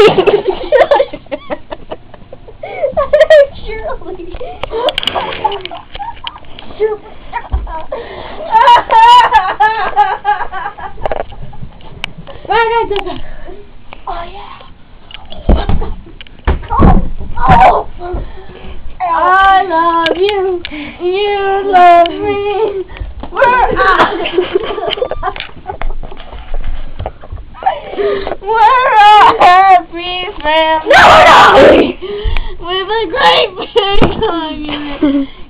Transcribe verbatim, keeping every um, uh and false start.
Shirley. Oh yeah. Oh, oh. I love you. You love me. We're We're a happy family. No, we're not. With a great big hug in it.